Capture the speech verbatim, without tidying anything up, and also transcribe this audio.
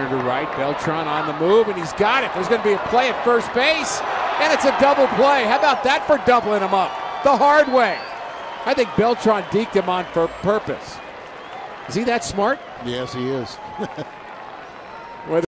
Center to right, Beltran on the move, and he's got it. There's going to be a play at first base, and it's a double play. How about that for doubling him up the hard way? I think Beltran deked him on for purpose. Is he that smart? Yes, he is.